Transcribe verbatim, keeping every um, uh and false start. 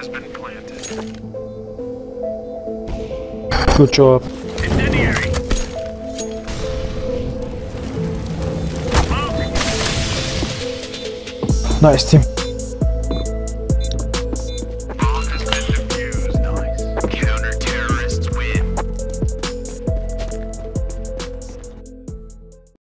has been planted. Good job. Incendiary. Nice team.